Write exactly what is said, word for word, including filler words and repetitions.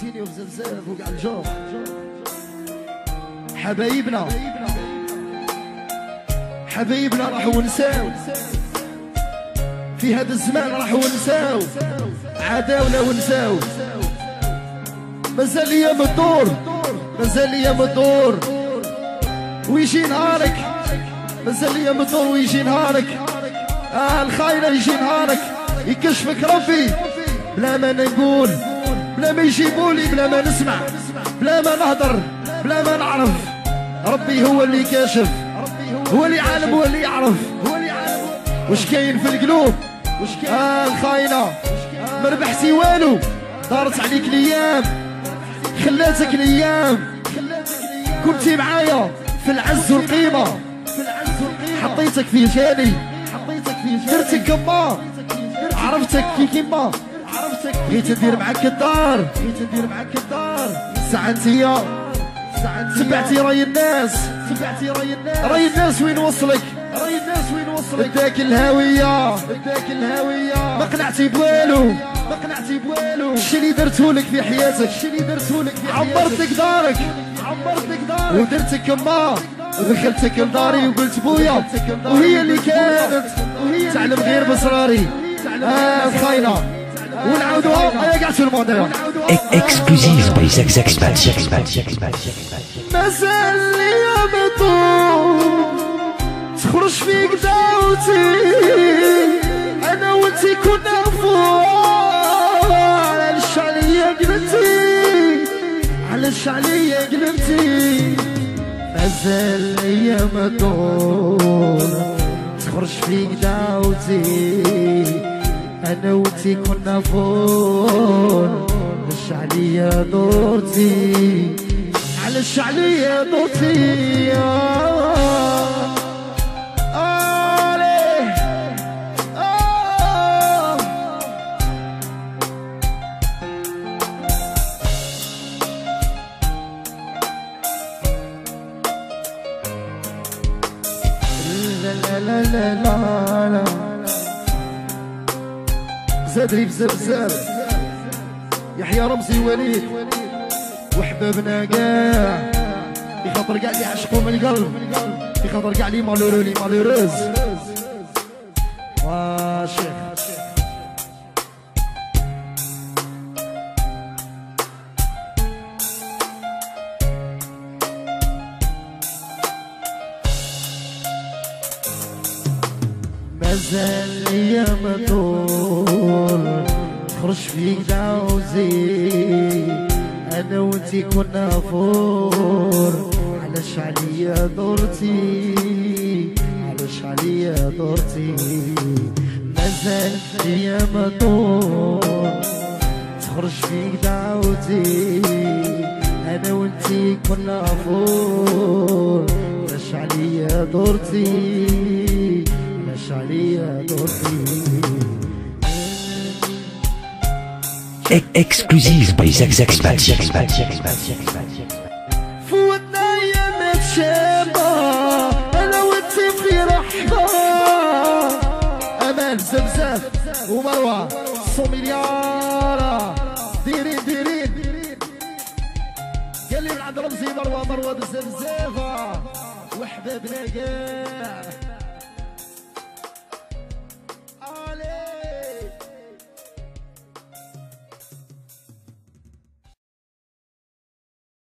وتيني وبزبزاف وكاع الجو حبايبنا حبايبنا راح ونساو في هذا الزمان راح ونساو عداونا ونساو مازال ايام الدور مازال ايام الدور ويجي نهارك مازال ايام الدور ويجي نهارك آه الخاينة يجي نهارك يكشفك ربي بلا ما نقول بلا ما يجيبولي بلا ما نسمع بلا ما نهضر بلا ما نعرف ربي هو اللي كاشف هو اللي عالم هو اللي يعرف واش كاين في القلوب آه الخاينة ما ربحتي والو دارت عليك الايام خلاتك الايام كنتي معايا في العز والقيمة حطيتك في جاني درتك كما عرفتك كي كيما بغيت ندير معاك الدار بغيت ندير معاك الدار ساعتيا تبعتي راي الناس تبعتي راي الناس راي الناس وين وصلك راي الناس وين وصلك اداك الهاويه اداك الهاويه ما قنعتي بوالو ما قنعتي بوالو الشي اللي درتهولك في حياتك الشي اللي درتهولك في حياتك عمرتك دارك عمرتك دارك ودرتك كما ودخلتك لداري وقلت بويا وهي اللي كانت تعلم غير بصراري اه الخاينه ونعاودوها يا كاع تو الموند اكسكلوزيف باي زاك زاك سبات مازال ليا مطول تخرج فيك داوتي انا وانتي كنا فوق علاش عليا قلبتي علاش عليا قلبتي مازال ليا مطول تخرج فيك داوتي انا وانتي كنا فوق علاش عليا دورتي علاش عليا دورتي آه آه آه لا لا لا لا لا زادري بزبزاب يحيى رمزي وليد وحبابنا كاع في خاطر كاع اللي عشقوا من القلب في خاطر كاع اللي مالورو لي مالوروز وا شيخ مازال ليا مطول تخرج فيك داوزي انا وانتي كنا فور علاش عليا دورتي علاش عليا دورتي مازال ليا مطول تخرج فيك دعوتي انا وانتي كنا فور علاش عليا دورتي علاش عليا دورتي اكسكلوزيف باي زاك زاك سبات فوتنا ايام تشابه انا وانتي في رحبه امال زبزاف ومروه صو مليار ديرين ديرين قال لي من عند رمزي مروه مروه بزبزافه وحبابنا كاع